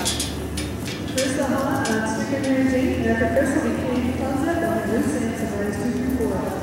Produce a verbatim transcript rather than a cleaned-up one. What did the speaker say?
First of all, uh, Streakin and after first will be Katie Concept on the loose ends of race two through four.